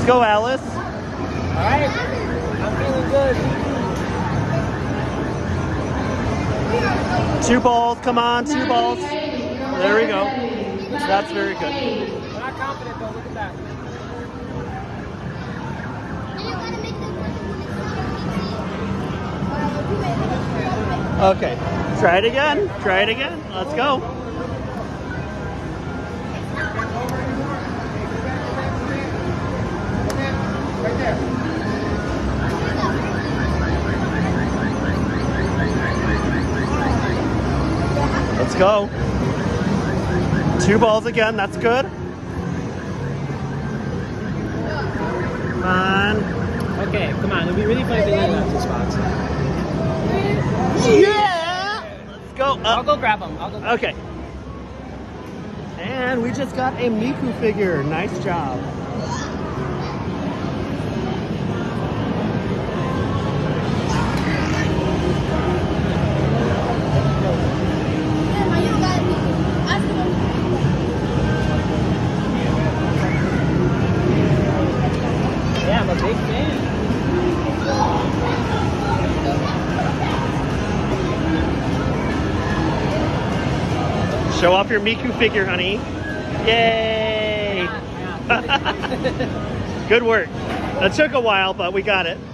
Let's go, Alice. All right, I'm feeling good. 2 balls, come on, 2 balls. There we go. That's very good. We're not confident though, look at that. Okay, try it again. Try it again. Let's go. Right there. Let's go. 2 balls again. That's good. Come on. Okay, come on. It'll be really fun if they land on 2 spots. Yeah! Let's go up. I'll go grab them. Okay. And we just got a Miku figure. Nice job. Yeah, I'm a big fan. Show off your Miku figure, honey. Yay! Yeah. Good work. That took a while, but we got it.